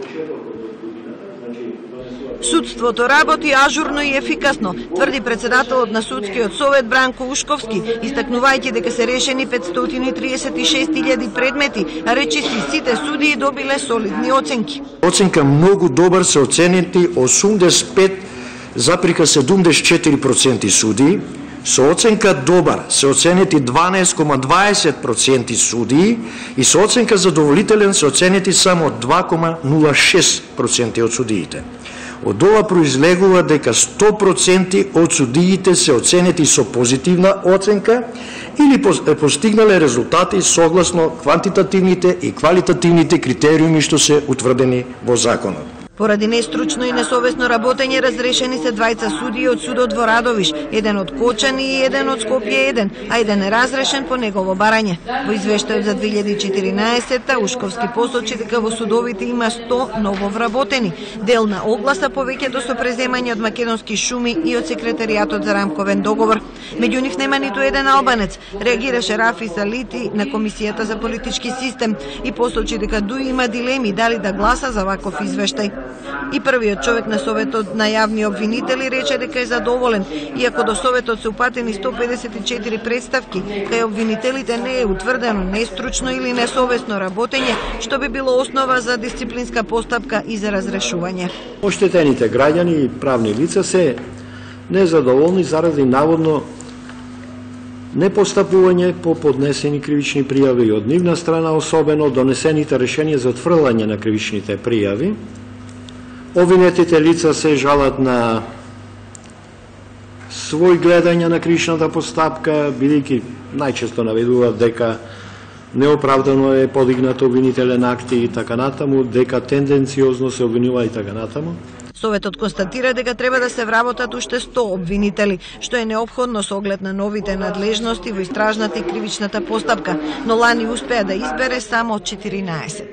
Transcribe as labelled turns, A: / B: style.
A: Судството работи ажурно и ефикасно, тврди председателот на Судскиот совет Бранко Ушковски, истакнувајќи дека се решени 536.000 предмети, а речиси сите судии добиле солидни оценки.
B: Оценка многу добар се оценети 85,74% судии, со оценка добар се оценети 12,20% судии и со оценка задоволителен се оценети само 2,06% од судиите. Од ова произлегува дека 100% од судиите се оценети со позитивна оценка или постигнале резултати согласно квантитативните и квалитативните критериуми што се утврдени во законот.
A: Поради нестручно и несовесно работење разрешени се двајца судии од судот во Радовиш, еден од Кочани и еден од Скопје 1, а еден е разрешен по негово барање. Во извештајот за 2014 Ушковски посочи дека во судовите има 100 нововработени. Дел на огласа повеќето со преземање од Македонски шуми и од секретаријатот за рамковен договор. Меѓу нив нема ниту еден албанец, реагираше Рафи Салити на Комисијата за политички систем и посочи дека дуи има дилеми дали да гласа за ваков извештај. И првиот човек на Советот на јавни обвинители рече дека е задоволен, иако до Советот се упатени 154 представки, кај обвинителите не е утврдено нестручно или несовесно работење, што би било основа за дисциплинска постапка и за разрешување.
C: Оштетените граѓани и правни лица се незадоволни заради наводно непостапување по поднесени кривични пријави од нивна страна, особено донесените решенија за отфрлање на кривичните пријави. Обвинетите лица се жалат на свој гледање на кривичната постапка, бидејќи најчесто наведуваат дека неоправдано е подигнат обвинителен акт и така натаму, дека тенденциозно се обвинува и така натаму.
A: Советот констатира дека треба да се вработат уште 100 обвинители, што е неопходно со оглед на новите надлежности во истражната и кривичната постапка, но лани успеа да избере само 14.